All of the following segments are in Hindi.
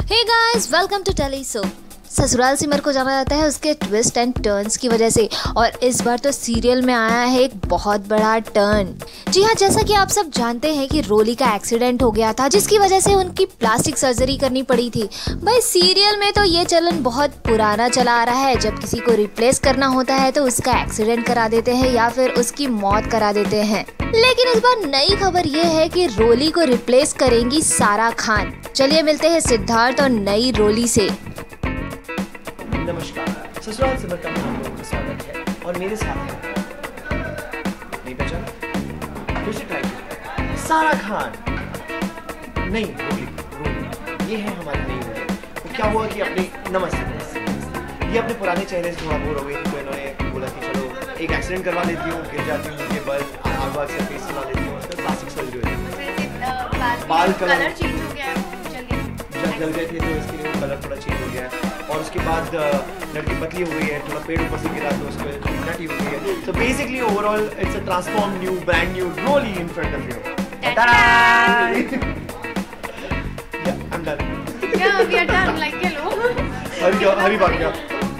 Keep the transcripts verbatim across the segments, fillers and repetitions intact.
Hey guys, welcome to telly so. Sasural Simar को जाना जाता है उसके ट्विस्ट एंड टर्न्स की वजह से, और इस बार तो सीरियल में आया है एक बहुत बड़ा टर्न। जी हाँ, जैसा कि आप सब जानते हैं कि रोली का एक्सीडेंट हो गया था जिसकी वजह से उनकी प्लास्टिक सर्जरी करनी पड़ी थी। भाई सीरियल में तो ये चलन बहुत पुराना चला आ रहा है, जब किसी को रिप्लेस करना होता है तो उसका एक्सीडेंट करा देते हैं या फिर उसकी मौत करा देते हैं। लेकिन इस बार नई खबर ये है कि रोली को रिप्लेस करेंगी सारा खान। चलिए मिलते हैं सिद्धार्थ और नई रोली से। नमस्कार, ससुराल सिमर का आप लोगों का स्वागत है और मेरे साथ है नहीं पहचाना, फिर से ट्राई कीजिए, सारा खान। नहीं, रोली, रोली, ये है हमारी नई रोली। तो क्या हुआ कि अपने नमस्ते, ये अपने पुराने चेहरे से थोड़ा बोर हो गई थी, तो इन्होंने बोला कि चलो एक एक्सीडेंट करवा लेती हूँ, गिर जाती हूँ, ये बल आग वाग से फेस बना लेती हूँ, उसका प्लास्टिक सर्जरी हो जाती है। बाल कलर चेंज हो गया है, जब जल गए थे तो इसके लिए कलर थोड़ा चेंज हो गया है। और उसके बाद लड़की पतली हो गई है, थोड़ा पेड़ ऊपर से गिरा तो उसको नटी हो गई है। So basically overall it's a transformed new brand new Rolly in front of you. Ta-da! Yeah, I'm done. Yeah, we are done. Like hello. Hari Hari बात क्या?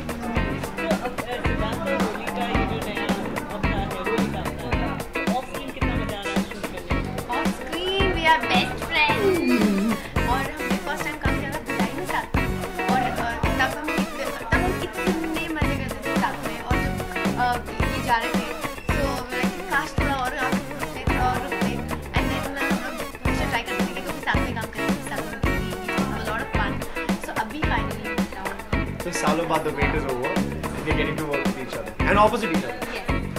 Off screen we are best friends. और हमने first time काम किया था बुराई में साथ में, और तब हम तब हम इतने मजे करते थे साथ में। और जब ये जा रहे थे तो काश थोड़ा और आप रुकते और रुकते एंड देन हम लोग हमेशा ट्राई करते थे कि कभी साथ में काम करें, साथ में लॉट ऑफ फन। सो अभी फाइनली तो सालों बाद the wait is over and we're getting to work with each other and opposite each other.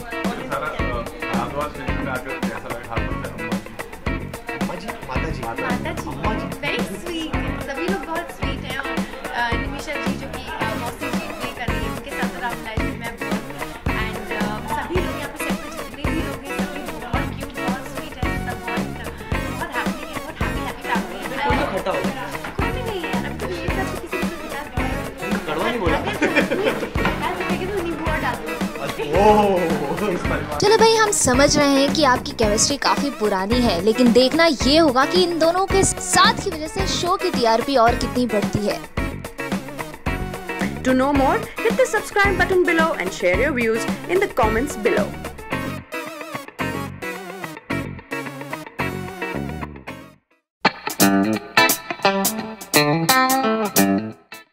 माता जी, माता जी वेरी स्वीट, सभी लोग बहुत स्वीट हैं। और निमिषा जी जो कि मौसी जी प्ले कर रही है, उनके साथ रामलाल जी, मैं बहुत एंड सभी लोग यहाँ पे सेट पे जितने भी लोग हैं सभी बहुत क्यूट, बहुत स्वीट है, सब बहुत बहुत हैप्पी है, बहुत हैप्पी हैप्पी फैमिली है। कोई खट्टा होगा? कोई भी नहीं है, अब तो ये सब किसी को खट्टा नहीं है। कड़वा नहीं बोला। ऐसे कहेंगे तो नींबू और डाल दो। ओह, चलो भाई, हम समझ रहे हैं कि आपकी केमिस्ट्री काफी पुरानी है, लेकिन देखना ये होगा कि इन दोनों के साथ की वजह से शो की टीआरपी और कितनी बढ़ती है। To know more, hit the subscribe button below and share your views in the comments below.